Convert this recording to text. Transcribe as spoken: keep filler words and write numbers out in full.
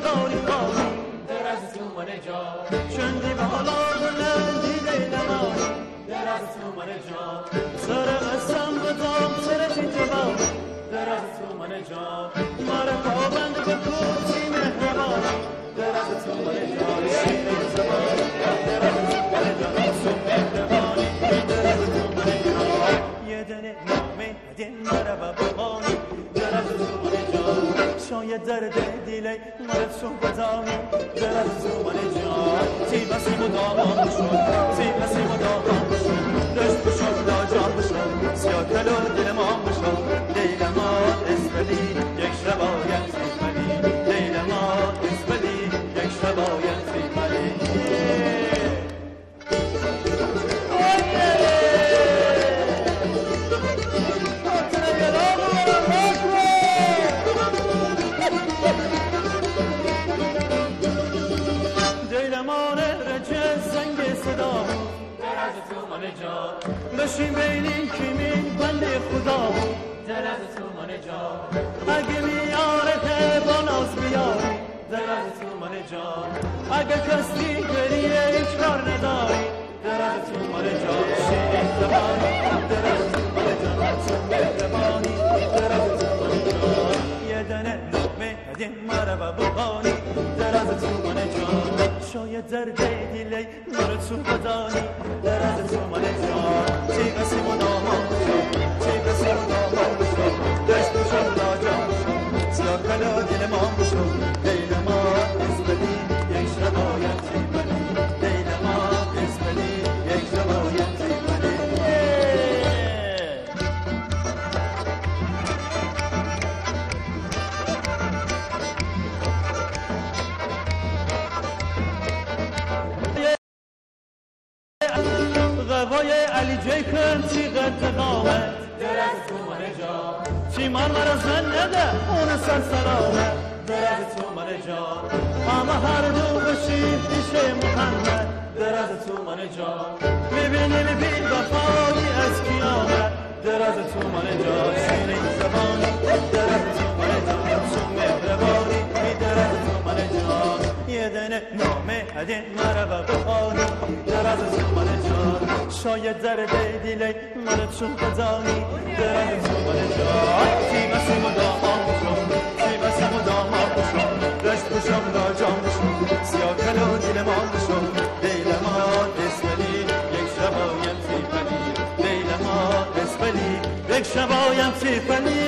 کاری کاری در از تو من جان چندی به حالا بلندی لیلمانی در از تو من جان سر قسم بدام سرتی جوان در از تو من جان مرا پابند به کوچی مهربانی در از تو من جان شیر زبان در از تو من جان سو مهربانی در از تو من جان یه دنه نامه هدین مرا ببانی در از تو من جان شاید درد دیلی مرا چون بدانی در از تو من جان سی بسی مدام بشون سی بسی مدام بشون دشت بشون لاجام بشون سیاه کلو دل ما بشون لیل ما اسفلی یک شباید سیفلی لیل ما اسفلی یک شباید سیفلی بشین بینین کیمین بنده خدا در از تو من جان اگه میاره که با ناز بیاری در از تو من جان اگه کسی گریه هیچ کار نداری در از تو من جان شیرین زبانی در از تو من جان چون مهربانی در از تو من جان یه دنه نامه هدین مرا ببانی در از تو من جان شاید درد دیلی مرا تو بدانی در از تو من جان چی بسی مدامان بشم چی بسی مدامان بشم دشت بشم لاجام بشم سیاه کلا دل ما بشم لیل ما اسفلی یک شباید سیفلی لیل ما اسفلی یک شباید سیفلی غوای علی جیکن چی قد قامت در از تو من جان چی من مرا زن نده اون سر سلامت در از تو من جان اما هر دو بشید پیش محمد در از تو من جان میبینیم بی وفایی از قیامت در از تو من جان شیرین زبانی در از تو من جان چون مهربانی در از تو من جان یه دنه نامه هدین مرا ببانی در از تو من جان شاید درد دیلی مرا چون بدانی در از تو من جان سی بسی مدام بشم سی بسی مدام بشم دشت بشم لاجام بشم سیاه کلو دل ما بشم لیل ما اسفلی یک شبایم سیفلی لیل ما اسفلی یک شبایم سیفلی